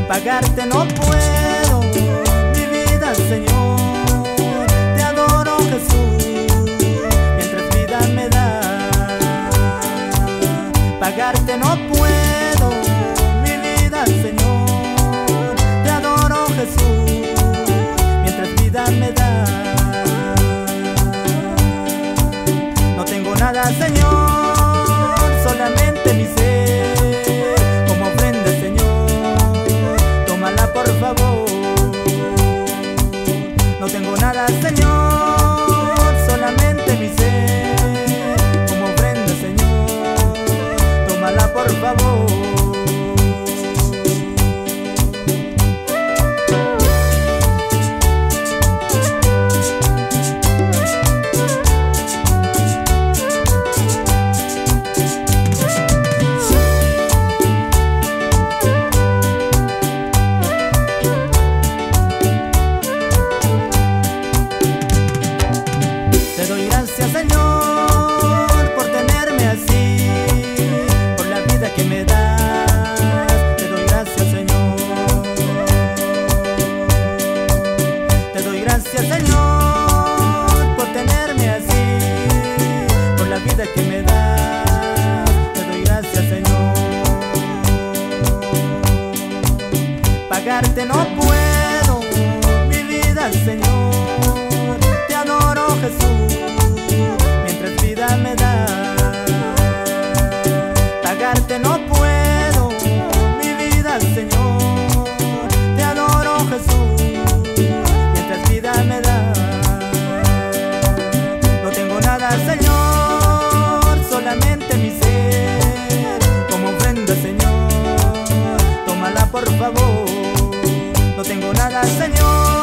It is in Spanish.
Pagarte no puedo, mi vida, Señor. Te adoro, Jesús, mientras vida me das. Pagarte no puedo, mi vida, Señor. Te adoro, Jesús, mientras vida me das. No tengo nada, Señor, solamente mi ser como ofrenda, Señor. Tómala, por favor. No tengo nada, Señor, solamente mi ser como ofrenda, Señor. Tómala, por favor. Te doy gracias, Señor, por tenerme así, por la vida que me das. Te doy gracias, Señor. Te doy gracias, Señor, por tenerme así, por la vida que me das. Te doy gracias, Señor. Pagarte no puedo, mi vida, Señor. Te adoro, Jesús, mientras vida me das. Pagarte no puedo, mi vida, Señor. Te adoro, Jesús, mientras vida me das. No tengo nada, Señor, solamente mi ser como ofrenda, Señor. Tómala, por favor. No tengo nada, Señor,